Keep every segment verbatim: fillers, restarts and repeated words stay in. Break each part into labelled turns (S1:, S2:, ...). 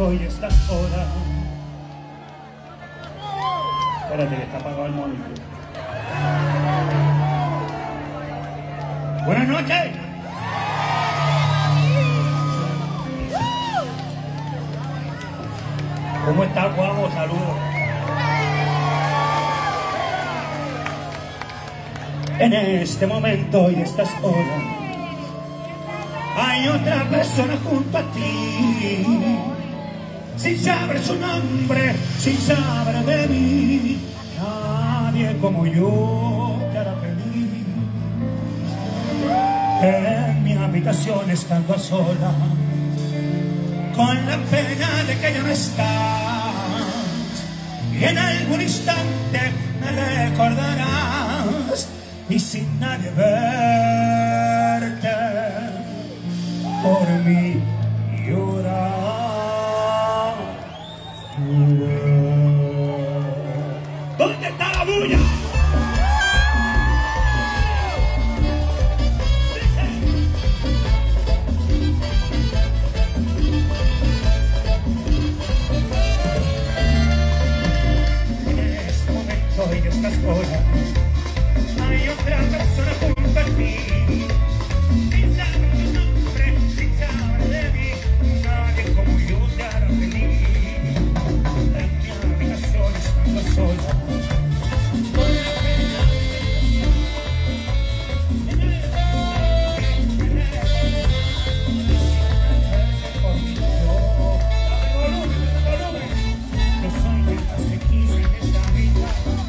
S1: momento y estas horas. Espérate que está apagado el monitor. Buenas noches. ¿Cómo está, guapo? Saludos. En este momento y estas horas hay otra persona junto a ti, sin saber su nombre, sin saber de mí. Nadie como yo te hará feliz. En mi habitación estando a solas, con la pena de que ya no estás, y en algún instante me recordarás, y sin nadie verte, por mí llorar. ¿Dónde está la bulla? Y estas cosas hay otra persona junto a ti, sin saber su nombre, sin saber de mí. Nadie como yo te hará feliz. En mi habitación estando sola, con la pena por mi dolor. Volumen, volumen. No soy más que quise en esta vida.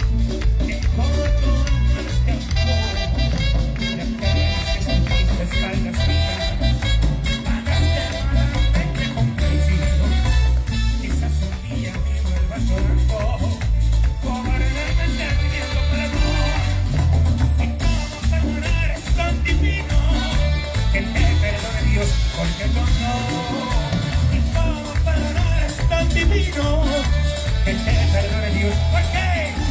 S1: Porque yo no, y cómo perdonar es tan divino, que te perdone Dios, ¿por qué?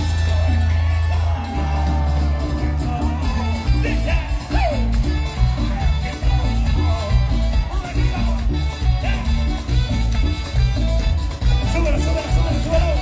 S1: Dice, súbelo, súbelo, súbelo, súbelo.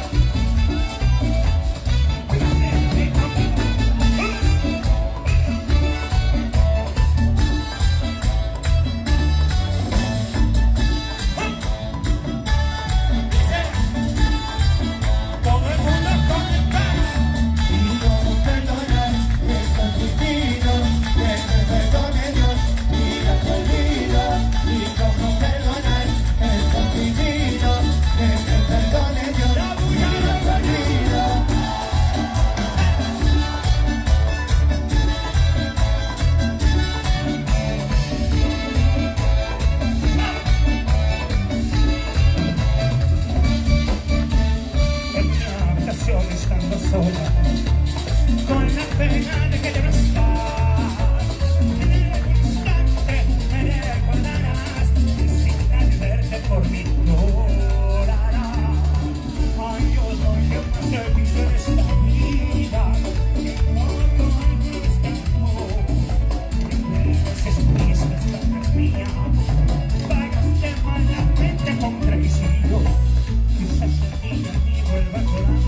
S1: Estando sola, con la pena de que ya no estás, en algún instante me recordarás, y sin nadie verte por mí llorarás. Ay, yo soy el más feliz en esta vida, que como todo este amor, que me haces triste esta mía, vayas de malamente con traición, quizás el día ni vuelva llorando.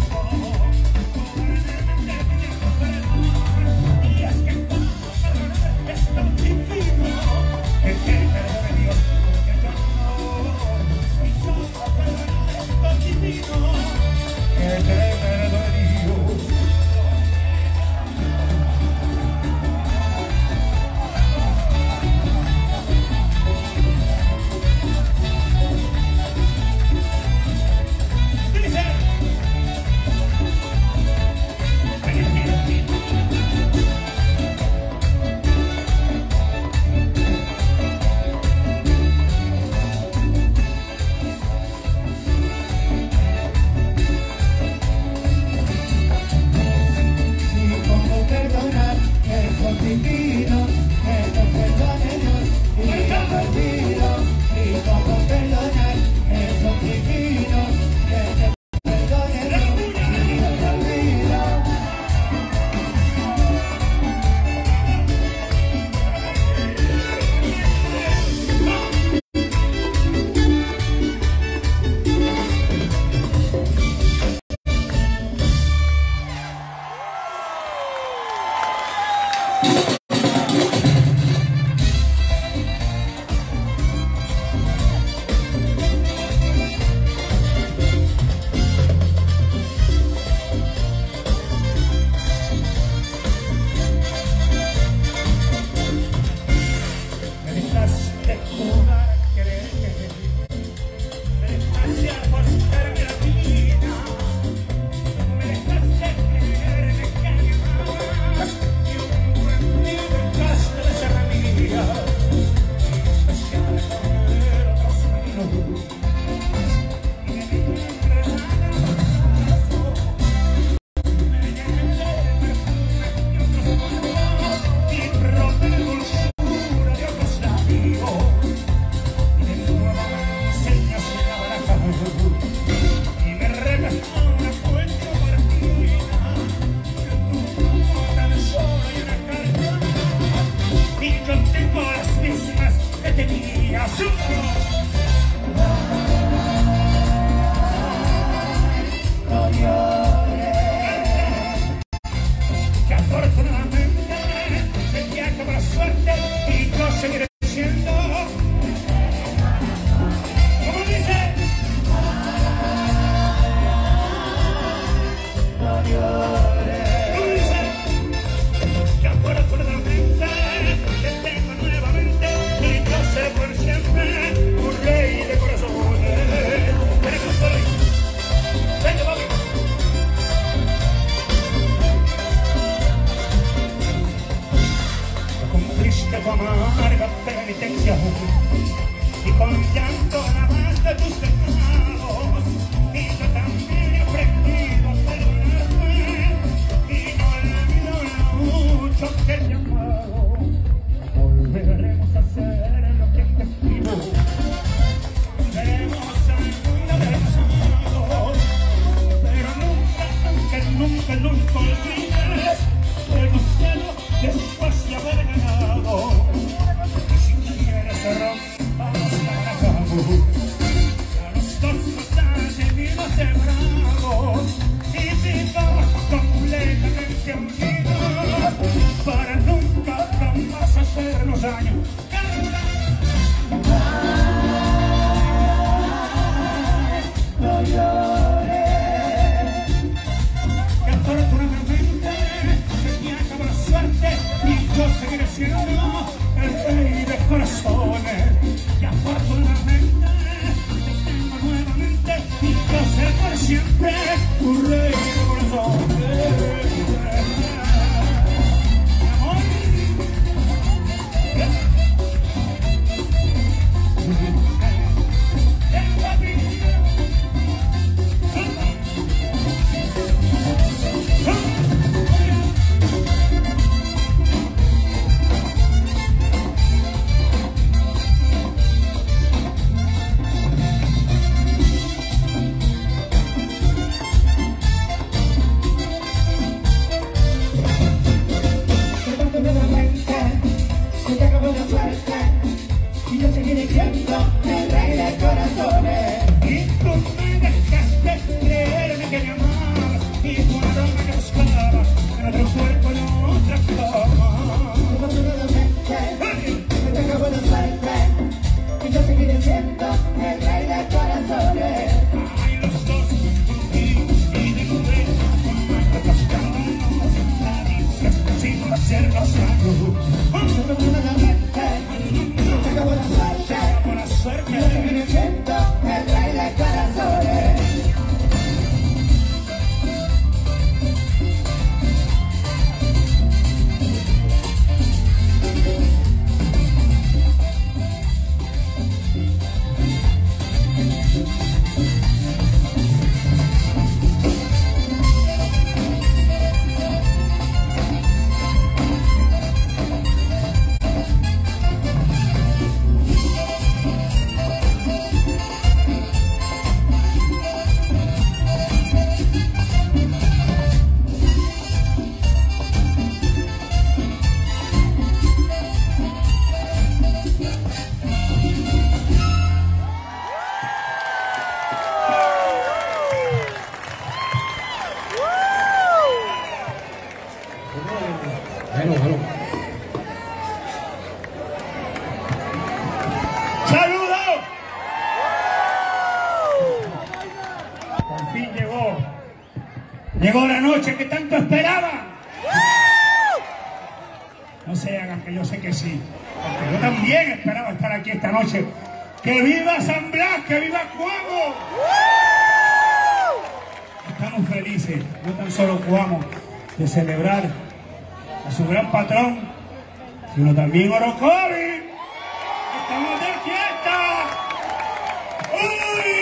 S1: No llores, que afortunadamente el viaje para suerte y yo seguiré siendo. ¿Cómo dice? No llores. ¿Cómo dice? Que afortunadamente te tengo nuevamente y yo sé por siempre un rey de corazones. Venga, soy. Venga, papi. Con triste tu amarga penitencia y con llanto nada más de tus pecados, y yo también he aprendido a perdonarte y no olvido lo mucho que te he amado. Volveremos a hacer lo que antes fuimos, volveremos al mundo del pasado, pero nunca, nunca, nunca, nunca olvides que el cielo después de haber ganado. Y si quieres cerrar, vamos a cabo. A los dos nos han tenido separados y vivamos completamente unidos para nunca jamás hacernos daño. No llores, que afortunadamente me acabó la suerte y yo seguiré siendo el rey de corazones. Que afortunadamente te tengo nuevamente y yo sé por siempre un rey de corazones. Amor, se te acabó la suerte y yo seguiré siendo el rey de corazones. Y tú me dejaste creerme que me amabas y tu aroma que buscaba en otro cuerpo y en otra cama. Afortunadamente se te acabó la suerte y yo seguiré siendo el rey de corazones. Ay, los dos contigo y de poder con nuestros cascanos, caricias sin hacernos daño. Afortunadamente se te acabó la suerte y yo seguiré siendo el rey de corazones.
S2: Hello, hello.
S1: ¡Saludos! Por fin llegó. Llegó la noche que tanto esperaban. No se hagan, que yo sé que sí. Porque yo también esperaba estar aquí esta noche. ¡Que viva San Blas! ¡Que viva Cuamo! Estamos felices, no tan solo Cuamo, de celebrar a su gran patrón, sino también Orocovi. ¡Estamos de fiesta! ¡Uy!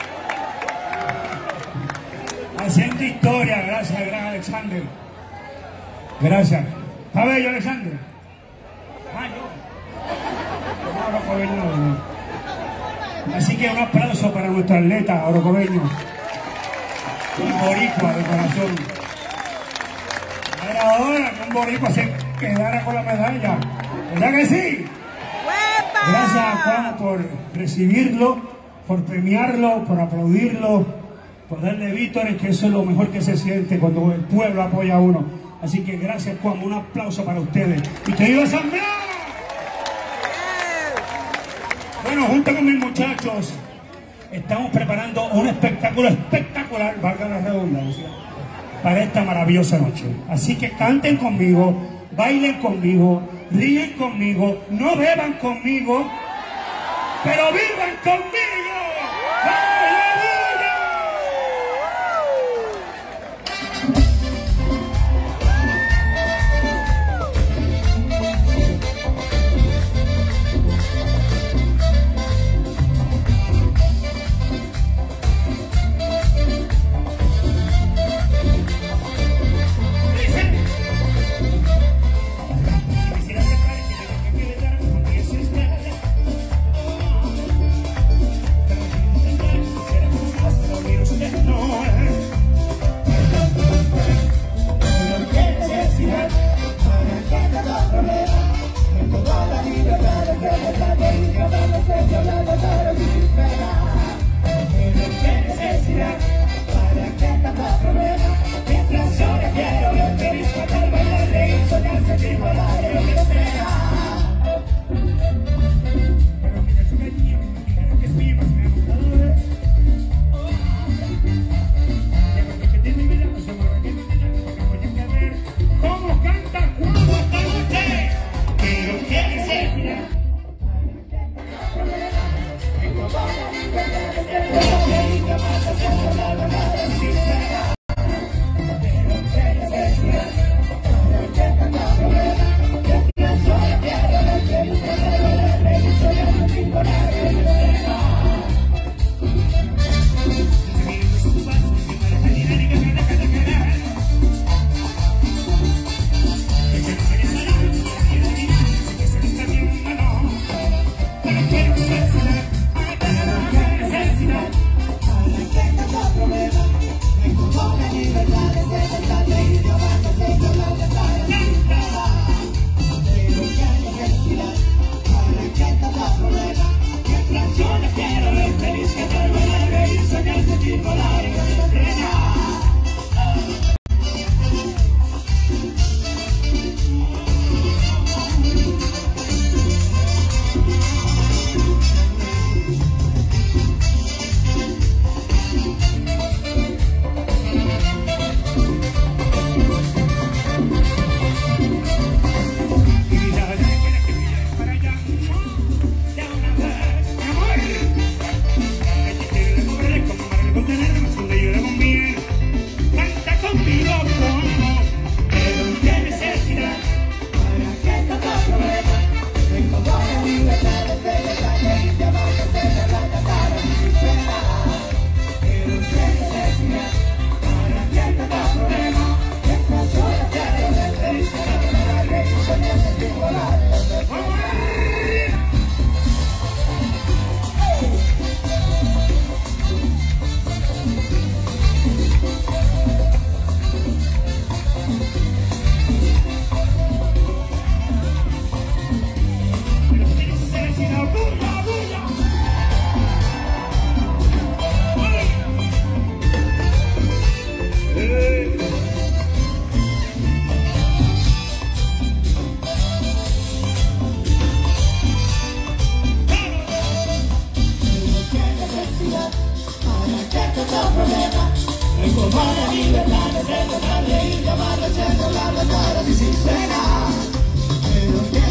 S1: Haciendo historia, gracias al gran Alexander. Gracias. ¿Está bello, Alexander? Ah, yo. No, Orocoveño no, no. Así que un aplauso para nuestro atleta orocoveño. Un boricua de corazón. Era ahora que un boricua se quedara con la medalla. ¿Verdad que sí? Gracias. Juan por recibirlo, por premiarlo, por aplaudirlo, por darle vítores, que eso es lo mejor que se siente cuando el pueblo apoya a uno. Así que gracias, Juan, un aplauso para ustedes. ¡Y que viva San Blas! Bueno, junto con mis muchachos, estamos preparando un espectáculo espectacular, valga la redundancia, para esta maravillosa noche. Así que canten conmigo, bailen conmigo, ríen conmigo, no beban conmigo, pero vivan conmigo. ¡Aleluya!
S3: Libertad, de ser, de reír, de amar, de ser, de hablar, de caras y sin pena.